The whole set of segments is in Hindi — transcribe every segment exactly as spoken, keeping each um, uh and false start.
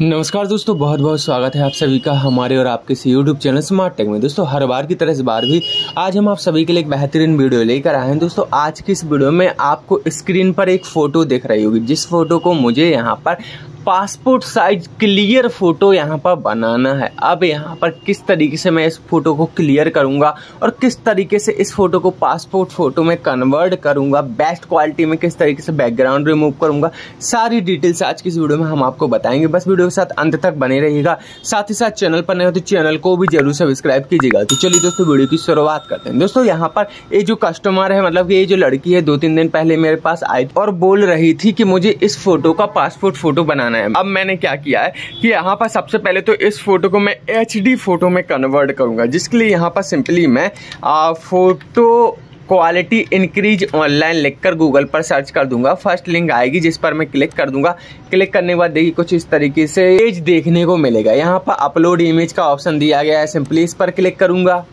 नमस्कार दोस्तों, बहुत बहुत स्वागत है आप सभी का हमारे और आपके इस यूट्यूब चैनल स्मार्ट टेक में। दोस्तों हर बार की तरह इस बार भी आज हम आप सभी के लिए एक बेहतरीन वीडियो लेकर आए हैं। दोस्तों आज की इस वीडियो में आपको स्क्रीन पर एक फ़ोटो दिख रही होगी, जिस फोटो को मुझे यहाँ पर पासपोर्ट साइज क्लियर फोटो यहाँ पर बनाना है। अब यहाँ पर किस तरीके से मैं इस फोटो को क्लियर करूँगा और किस तरीके से इस फोटो को पासपोर्ट फोटो में कन्वर्ट करूँगा, बेस्ट क्वालिटी में किस तरीके से बैकग्राउंड रिमूव करूँगा, सारी डिटेल्स आज की इस वीडियो में हम आपको बताएंगे। बस वीडियो के साथ अंत तक बने रहिएगा। साथ ही साथ चैनल पर नए हो तो चैनल को भी जरूर सब्सक्राइब कीजिएगा। तो चलिए दोस्तों वीडियो की शुरुआत करते हैं। दोस्तों यहाँ पर ये जो कस्टमर है, मतलब ये जो लड़की है, दो तीन दिन पहले मेरे पास आई और बोल रही थी कि मुझे इस फोटो का पासपोर्ट फोटो बनाना है। अब मैंने क्या किया है कि यहाँ पर सबसे पहले तो इस फोटो को मैं एच डी फोटो में कन्वर्ट करूंगा, जिसके लिए यहाँ पर सिंपली मैं आ, फोटो क्वालिटी इंक्रीज ऑनलाइन लिखकर गूगल पर सर्च कर दूंगा। फर्स्ट लिंक आएगी जिस पर मैं क्लिक कर दूंगा। क्लिक करने के बाद देखिए कुछ इस तरीके से इमेज देखने को मिलेगा। यहाँ पर अपलोड इमेज का ऑप्शन दिया गया है, सिंपली इस पर क्लिक करूंगा।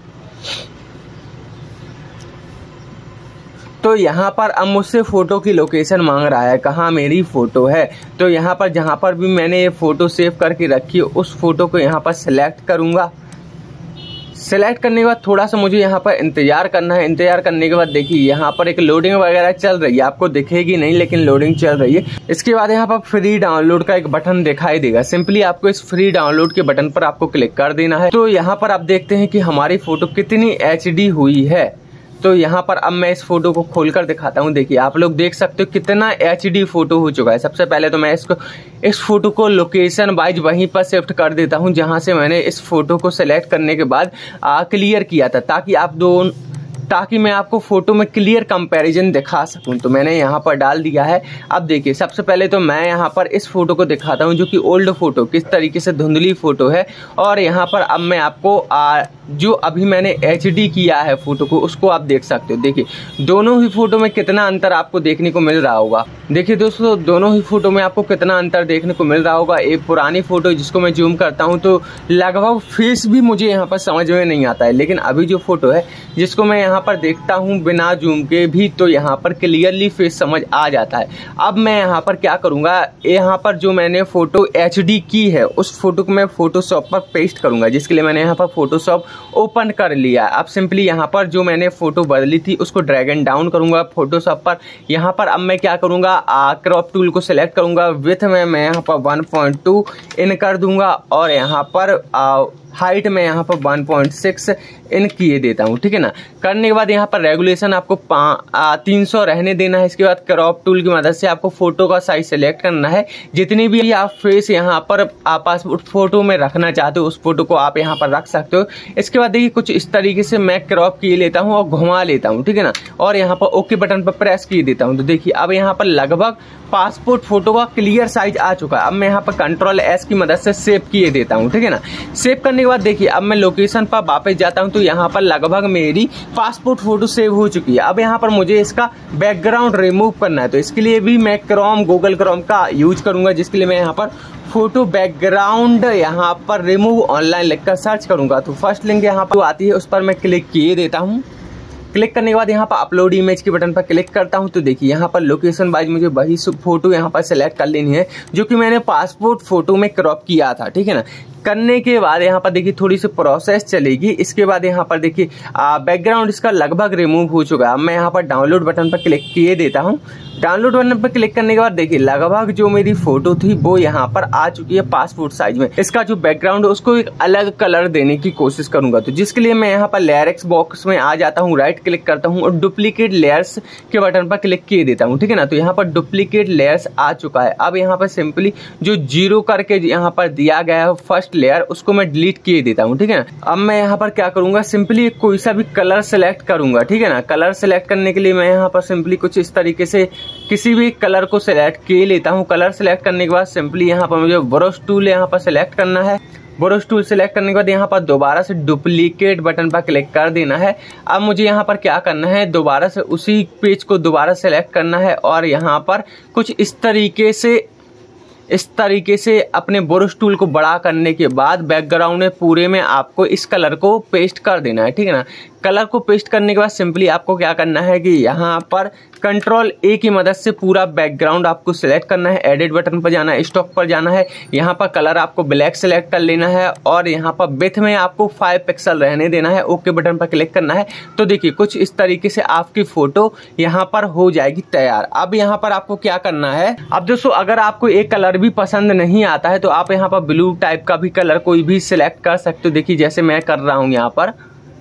तो यहाँ पर अब मुझसे फ़ोटो की लोकेशन मांग रहा है, कहाँ मेरी फ़ोटो है। तो यहाँ पर जहाँ पर भी मैंने ये फ़ोटो सेव करके रखी है उस फ़ोटो को यहाँ पर सिलेक्ट करूँगा। सिलेक्ट करने के बाद थोड़ा सा मुझे यहाँ पर इंतज़ार करना है। इंतज़ार करने के बाद देखिए यहाँ पर एक लोडिंग वगैरह चल रही है, आपको दिखेगी नहीं लेकिन लोडिंग चल रही है। इसके बाद यहाँ पर फ्री डाउनलोड का एक बटन दिखाई देगा, सिंपली आपको इस फ्री डाउनलोड के बटन पर आपको क्लिक कर देना है। तो यहाँ पर आप देखते हैं कि हमारी फ़ोटो कितनी एच डी हुई है। तो यहाँ पर अब मैं इस फोटो को खोलकर दिखाता हूँ। देखिए आप लोग देख सकते हो कितना एच डी फोटो हो चुका है। सबसे पहले तो मैं इसको इस फोटो को लोकेशन वाइज वहीं पर शिफ्ट कर देता हूँ जहाँ से मैंने इस फोटो को सेलेक्ट करने के बाद आ, क्लियर किया था, ताकि आप दो ताकि मैं आपको फोटो में क्लियर कंपैरिजन दिखा सकूं। तो मैंने यहाँ पर डाल दिया है। अब देखिए सबसे पहले तो मैं यहाँ पर इस फोटो को दिखाता हूँ जो कि ओल्ड फोटो किस तरीके से धुंधली फोटो है, और यहाँ पर अब मैं आपको आ, जो अभी मैंने एच डी किया है फोटो को उसको आप देख सकते हो। देखिए दोनों ही फोटो में कितना अंतर आपको देखने को मिल रहा होगा। देखिए दोस्तों दोनों ही फोटो में आपको कितना अंतर देखने को मिल रहा होगा। एक पुरानी फोटो जिसको मैं जूम करता हूँ तो लगभग फेस भी मुझे यहाँ पर समझ में नहीं आता है, लेकिन अभी जो फोटो है जिसको मैं यहाँ पर देखता हूँ बिना जूम के भी तो यहाँ पर क्लियरली फेस समझ आ जाता है। अब मैं यहाँ पर क्या करूँगा, यहाँ पर जो मैंने फोटो एच डी की है उस फोटो को मैं फोटोशॉप पर पेस्ट करूँगा, जिसके लिए मैंने यहाँ पर फोटोशॉप ओपन कर लिया। अब सिंपली यहाँ पर जो मैंने फोटो बदली थी उसको ड्रैग एंड डाउन करूँगा फोटोशॉप पर। यहाँ पर अब मैं क्या करूँगा, क्रॉप टूल को सिलेक्ट करूँगा। विथ में मैं यहाँ पर वन पॉइंट टू इन कर दूँगा और यहाँ पर आ, हाइट में यहाँ पर वन पॉइंट सिक्स इन किए देता हूँ, ठीक है ना। करने के बाद यहाँ पर रेगुलेशन आपको तीन सौ रहने देना है। इसके बाद क्रॉप टूल की मदद से आपको फोटो का साइज सेलेक्ट करना है। जितनी भी आप फेस यहाँ पर आप पासपोर्ट फोटो में रखना चाहते हो उस फोटो को आप यहाँ पर रख सकते हो। इसके बाद देखिए कुछ इस तरीके से मैं क्रॉप किए लेता हूँ और घुमा लेता हूँ, ठीक है ना, और यहाँ पर ओके बटन पर प्रेस किए देता हूँ। तो देखिए अब यहाँ पर लगभग पासपोर्ट फोटो का क्लियर साइज आ चुका है। अब मैं यहाँ पर कंट्रोल एस की मदद से सेव किए देता हूँ, ठीक है ना। सेव करने के बाद देखिए अब मैं लोकेशन पर वापस जाता हूँ तो यहाँ पर लगभग मेरी पासपोर्ट फोटो सेव हो चुकी है। अब यहाँ पर मुझे इसका बैकग्राउंड रिमूव करना है, तो इसके लिए भी मैं क्रोम गूगल क्रोम का यूज करूंगा, जिसके लिए मैं यहाँ पर फोटो बैकग्राउंड यहाँ पर रिमूव ऑनलाइन लिखकर सर्च करूंगा। तो फर्स्ट लिंक यहाँ पर आती है उस पर मैं क्लिक किए देता हूँ। क्लिक करने के बाद यहाँ पर अपलोड इमेज के बटन पर क्लिक करता हूँ। तो देखिए यहाँ पर लोकेशन वाइज मुझे वही फोटो यहाँ पर सेलेक्ट कर लेनी है जो कि मैंने पासपोर्ट फोटो में क्रॉप किया था, ठीक है ना। करने के बाद यहाँ पर देखिए थोड़ी सी प्रोसेस चलेगी। इसके बाद यहाँ पर देखिए बैकग्राउंड इसका लगभग रिमूव हो चुका है। अब मैं यहाँ पर डाउनलोड बटन पर क्लिक किए देता हूँ। डाउनलोड बटन पर क्लिक करने के बाद देखिए लगभग जो मेरी फोटो थी वो यहाँ पर आ चुकी है पासपोर्ट साइज में। इसका जो बैकग्राउंड है उसको एक अलग कलर देने की कोशिश करूंगा, तो जिसके लिए मैं यहाँ पर लेयर्स बॉक्स में आ जाता हूँ, राइट क्लिक करता हूँ और डुप्लीकेट लेयर्स के बटन पर क्लिक किए देता हूँ, ठीक है ना। तो यहाँ पर डुप्लीकेट लेयर्स आ चुका है। अब यहाँ पर सिंपली जो जीरो करके यहाँ पर दिया गया है फर्स्ट लेयर उसको मैं डिलीट किए देता हूँ, ठीक है ना। अब मैं यहाँ पर क्या करूंगा, सिंपली कोई सा भी कलर सेलेक्ट करूंगा, ठीक है ना। कलर सेलेक्ट करने के लिए मैं यहाँ पर सिंपली कुछ इस तरीके से किसी भी कलर को सिलेक्ट किए लेता हूँ। कलर सेलेक्ट करने के बाद सिंपली यहाँ पर मुझे ब्रश टूल यहाँ पर सिलेक्ट करना है। ब्रश टूल सेलेक्ट करने के बाद यहाँ पर दोबारा से डुप्लीकेट बटन पर क्लिक कर देना है। अब मुझे यहाँ पर क्या करना है, दोबारा से उसी पेज को दोबारा सेलेक्ट करना है और यहाँ पर कुछ इस तरीके से इस तरीके से अपने ब्रश टूल को बड़ा करने के बाद बैकग्राउंड में पूरे में आपको इस कलर को पेस्ट कर देना है, ठीक है ना। कलर को पेस्ट करने के बाद सिंपली आपको क्या करना है कि यहाँ पर कंट्रोल ए की मदद से पूरा बैकग्राउंड आपको सिलेक्ट करना है। एडिट बटन पर जाना है, स्टॉक पर जाना है, यहाँ पर कलर आपको ब्लैक सिलेक्ट कर लेना है और यहाँ पर विड्थ में आपको फाइव पिक्सल रहने देना है। ओके बटन पर क्लिक करना है। तो देखिए कुछ इस तरीके से आपकी फोटो यहाँ पर हो जाएगी तैयार। अब यहाँ पर आपको क्या करना है, अब दोस्तों अगर आपको एक कलर भी पसंद नहीं आता है तो आप यहाँ पर ब्लू टाइप का भी कलर कोई भी सिलेक्ट कर सकते हो। देखिए जैसे मैं कर रहा हूँ यहाँ पर,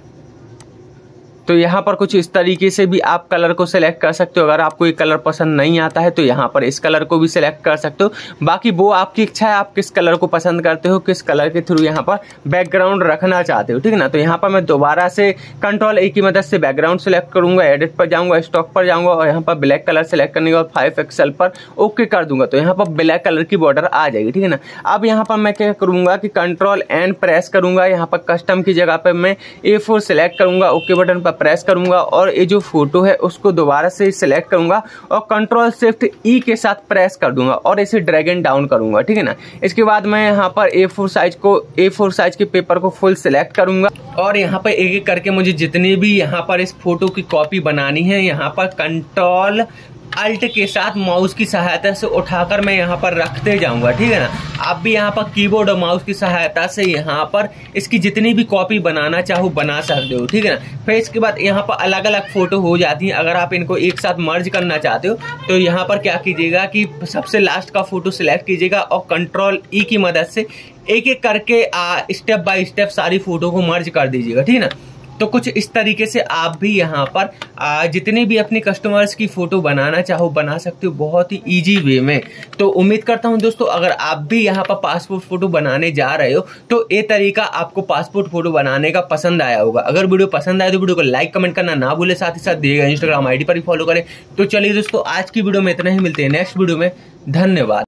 तो यहाँ पर कुछ इस तरीके से भी आप कलर को सिलेक्ट कर सकते हो। अगर आपको एक कलर पसंद नहीं आता है तो यहाँ पर इस कलर को भी सिलेक्ट कर सकते हो। बाकी वो आपकी इच्छा है, आप किस कलर को पसंद करते हो, किस कलर के थ्रू यहाँ पर बैकग्राउंड रखना चाहते हो, ठीक है ना। तो यहाँ पर मैं दोबारा से कंट्रोल ए की मदद से बैकग्राउंड सिलेक्ट करूंगा, एडिट पर जाऊंगा, स्टॉक पर जाऊंगा और यहाँ पर ब्लैक कलर सिलेक्ट करने के बाद फाइव पिक्सल पर ओके कर दूंगा। तो यहाँ पर ब्लैक कलर की बॉर्डर आ जाएगी, ठीक है ना। अब यहाँ पर मैं क्या करूंगा कि कंट्रोल एन प्रेस करूंगा, यहाँ पर कस्टम की जगह पर मैं ए फोर सिलेक्ट करूंगा, ओके बटन पर प्रेस करूंगा और ये जो फोटो है उसको दोबारा से सिलेक्ट करूंगा और कंट्रोल शिफ्ट ई के साथ प्रेस कर दूंगा और इसे ड्रैग एंड डाउन करूंगा, ठीक है ना। इसके बाद मैं यहाँ पर ए फोर साइज को ए फोर साइज के पेपर को फुल सिलेक्ट करूंगा और यहाँ पर एक एक करके मुझे जितनी भी यहाँ पर इस फोटो की कॉपी बनानी है यहाँ पर कंट्रोल अल्ट के साथ माउस की सहायता से उठाकर मैं यहाँ पर रखते जाऊंगा, ठीक है ना। आप भी यहाँ पर कीबोर्ड और माउस की सहायता से यहाँ पर इसकी जितनी भी कॉपी बनाना चाहो बना सकते हो, ठीक है ना। फिर इसके बाद यहाँ पर अलग अलग फोटो हो जाती हैं। अगर आप इनको एक साथ मर्ज करना चाहते हो तो यहाँ पर क्या कीजिएगा कि सबसे लास्ट का फोटो सिलेक्ट कीजिएगा और कंट्रोल ई की मदद से एक एक करके स्टेप बाय स्टेप सारी फोटो को मर्ज कर दीजिएगा, ठीक है ना। तो कुछ इस तरीके से आप भी यहाँ पर आ, जितने भी अपने कस्टमर्स की फोटो बनाना चाहो बना सकते हो बहुत ही इजी वे में। तो उम्मीद करता हूँ दोस्तों अगर आप भी यहाँ पर पासपोर्ट फोटो बनाने जा रहे हो तो ये तरीका आपको पासपोर्ट फोटो बनाने का पसंद आया होगा। अगर वीडियो पसंद आए तो वीडियो को लाइक कमेंट करना ना भूले, साथ ही साथ दिएगा इंस्टाग्राम आईडी पर भी फॉलो करें। तो चलिए दोस्तों आज की वीडियो में इतना ही, मिलते हैं नेक्स्ट वीडियो में। धन्यवाद।